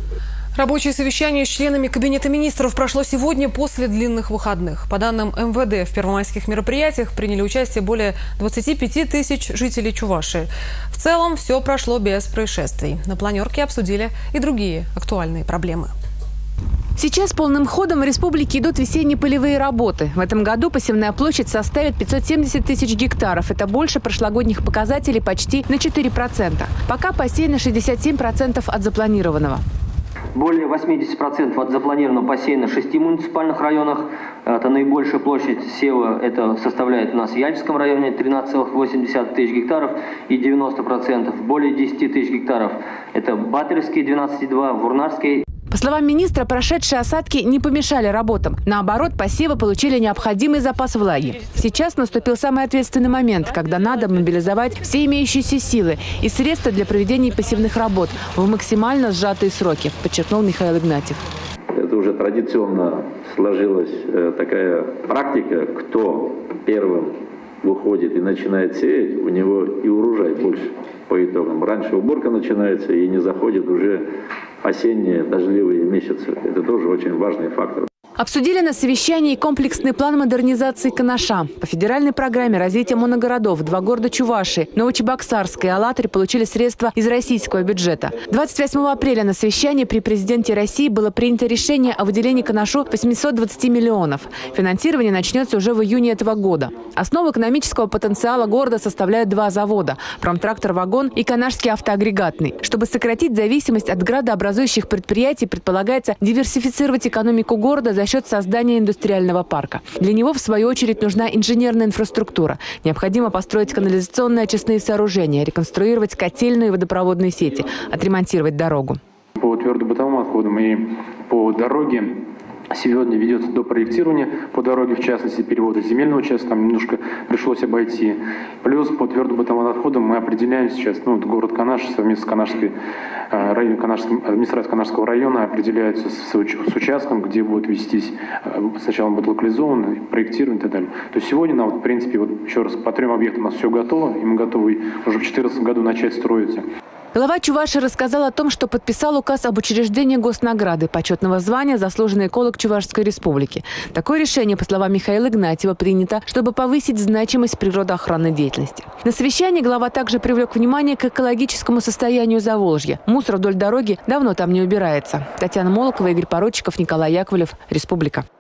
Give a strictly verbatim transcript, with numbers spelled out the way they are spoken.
Рабочее совещание с членами Кабинета министров прошло сегодня после длинных выходных. По данным эм вэ дэ, в первомайских мероприятиях приняли участие более двадцати пяти тысяч жителей Чувашии. В целом все прошло без происшествий. На планерке обсудили и другие актуальные проблемы. Сейчас полным ходом в республике идут весенние полевые работы. В этом году посевная площадь составит пятьсот семьдесят тысяч гектаров. Это больше прошлогодних показателей почти на четыре процента. Пока посеяно шестьдесят семь процентов от запланированного. Более восьмидесяти процентов от запланированного посеяно в шести муниципальных районах. Это наибольшая площадь сева, это составляет у нас в Яльческом районе тринадцать целых восемь десятых тысяч гектаров и девяносто процентов. Более десяти тысяч гектаров это Батыревский двенадцать целых два, Вурнарский. По словам министра, прошедшие осадки не помешали работам. Наоборот, посевы получили необходимый запас влаги. Сейчас наступил самый ответственный момент, когда надо мобилизовать все имеющиеся силы и средства для проведения посевных работ в максимально сжатые сроки, подчеркнул Михаил Игнатьев. Это уже традиционно сложилась такая практика, кто первым выходит и начинает сеять, у него и урожай больше по итогам. Раньше уборка начинается и не заходит уже осенние дождливые месяцы. Это тоже очень важный фактор. Обсудили на совещании комплексный план модернизации Канаша. По федеральной программе развития моногородов два города Чувашии, Новочебоксарск и Алатырь, получили средства из российского бюджета. двадцать восьмого апреля на совещании при президенте России было принято решение о выделении Канашу восьмисот двадцати миллионов. Финансирование начнется уже в июне этого года. Основу экономического потенциала города составляют два завода – Промтрактор-Вагон и Канашский автоагрегатный. Чтобы сократить зависимость от градообразующих предприятий, предполагается диверсифицировать экономику города за счет создания индустриального парка. Для него, в свою очередь, нужна инженерная инфраструктура. Необходимо построить канализационные очистные сооружения, реконструировать котельные и водопроводные сети, отремонтировать дорогу. По твердобытовым отходам и по дороге сегодня ведется допроектирование по дороге, в частности, перевода земельного участка, там немножко пришлось обойти. Плюс по твердобытовым отходам мы определяем сейчас, ну, город Канаш совместно с Канашской, район, Канашским, администрацией Канашского района определяются с, с участком, где будет вестись, сначала будет локализован, проектирование и так далее. То есть сегодня, нам, вот, в принципе, вот еще раз, по трем объектам у нас все готово, и мы готовы уже в две тысячи четырнадцатом году начать строиться. Глава Чувашии рассказал о том, что подписал указ об учреждении госнаграды почетного звания «Заслуженный эколог Чувашской республики». Такое решение, по словам Михаила Игнатьева, принято, чтобы повысить значимость природоохранной деятельности. На совещании глава также привлек внимание к экологическому состоянию Заволжья. Мусор вдоль дороги давно там не убирается. Татьяна Молокова, Игорь Породчиков, Николай Яковлев. Республика.